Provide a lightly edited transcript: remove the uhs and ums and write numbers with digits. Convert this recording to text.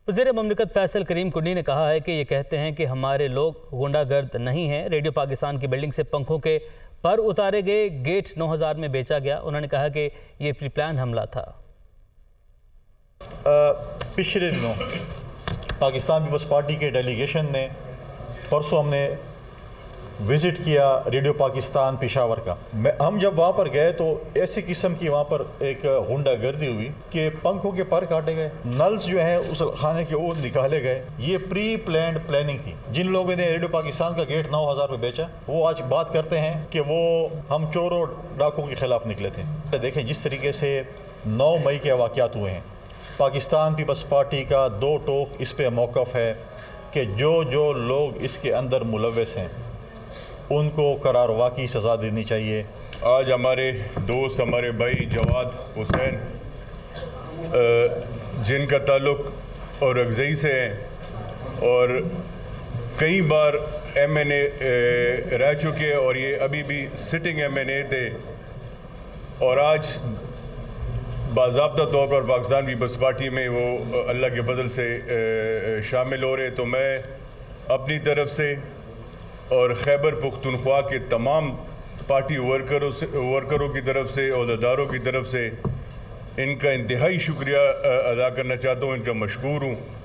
وزیر مملکت فیصل کریم کنڈی نے کہا ہے کہ یہ کہتے ہیں کہ ہمارے لوگ غنڈہ گرد نہیں ہیں۔ ریڈیو پاکستان کی بلڈنگ سے پنکھوں کے پر اتارے گئے، گیٹ 9000 میں بیچا گیا۔ انہوں نے کہا کہ یہ پری پلان حملہ تھا۔ پچھلے دنوں پاکستان پیپلز پارٹی کے ڈیلیگیشن نے پرسوں ہم نے وزٹ کیا ریڈیو پاکستان پشاور کا۔ ہم جب وہاں پر گئے تو ایسی قسم کی وہاں پر ایک غنڈہ گردی ہوئی کہ پنکھوں کے پر کاٹے گئے، نلز جو ہیں اس خانے کے وہ نکالے گئے۔ یہ پری پلانڈ پلاننگ تھی۔ جن لوگوں نے ریڈیو پاکستان کا گیٹ 9000 پہ بیچا وہ آج بات کرتے ہیں کہ وہ ہم چوروں ڈاکوں کے خلاف نکلے تھے۔ دیکھیں جس طریقے سے 9 مئی کے واقعات ہوئے ہیں، پاکستان پیپلز پارٹی کا دو ٹوک اس پہ موقف ہے کہ جو لوگ اس کے اندر ملوث ہیں ان کو قرار واقعی سزا دینی چاہیے۔ آج ہمارے دوست، ہمارے بھائی جواد حسین جن کا تعلق اورکزئی سے ہے اور کئی بار ایم این اے رہ چکے اور یہ ابھی بھی سٹنگ ایم این اے تھے اور آج باضابطہ طور پر پاکستان پیپلز پارٹی میں وہ اللہ کے فضل سے شامل ہو رہے، تو میں اپنی طرف سے اور خیبر پختونخوا کے تمام پارٹی ورکروں کی طرف سے، عہدیداروں کی طرف سے ان کا انتہائی شکریہ ادا کرنا چاہتا ہوں، ان کا مشکور ہوں۔